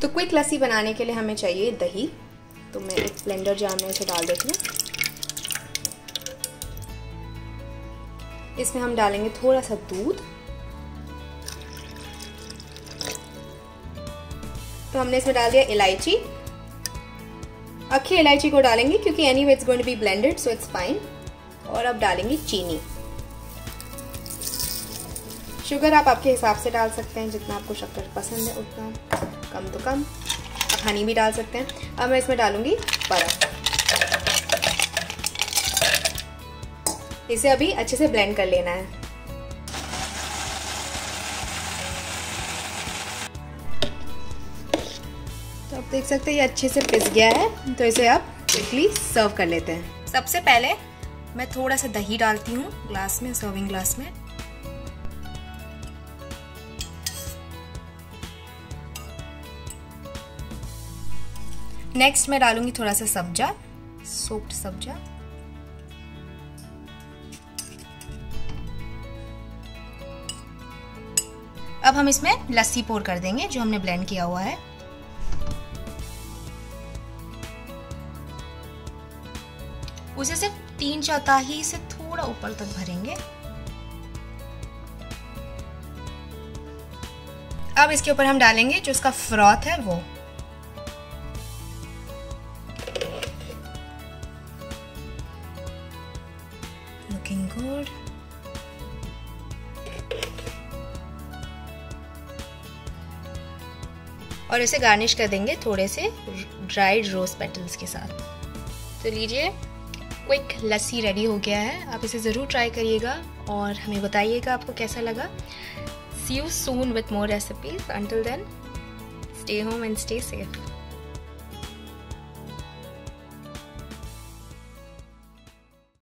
तो क्विक लस्सी बनाने के लिए हमें चाहिए दही। तो मैं एक ब्लेंडर जार में इसे डाल देती हूँ। इसमें हम डालेंगे थोड़ा सा दूध। तो हमने इसमें डाल दिया इलायची। अक्खी इलायची को डालेंगे क्योंकि anyway it's going to be blended, so it's fine. और अब डालेंगे चीनी। शुगर आप आपके हिसाब से डाल सकते हैं, जितना आपको शक्कर पसंद है उतना, कम तो कम। आप हनी भी डाल सकते हैं। अब मैं इसमें डालूंगी बर्फ। इसे अभी अच्छे से ब्लेंड कर लेना है। तो आप देख सकते हैं ये अच्छे से पिस गया है। तो इसे आप क्विकली सर्व कर लेते हैं। सबसे पहले मैं थोड़ा सा दही डालती हूँ ग्लास में, सर्विंग ग्लास में। नेक्स्ट मैं डालूंगी थोड़ा सा सब्जा, सोक्ड सब्जा। अब हम इसमें लस्सी पोर कर देंगे जो हमने ब्लेंड किया हुआ है। उसे सिर्फ 3/4 से थोड़ा ऊपर तक भरेंगे। अब इसके ऊपर हम डालेंगे जो उसका फ्रॉथ है वो। Looking good. और इसे गार्निश कर देंगे थोड़े से ड्राइड रोज पेटल्स के साथ। तो लीजिए, क्विक लस्सी रेडी हो गया है। आप इसे ज़रूर ट्राई करिएगा और हमें बताइएगा आपको कैसा लगा। See you soon with more recipes. Until then, stay home and stay safe.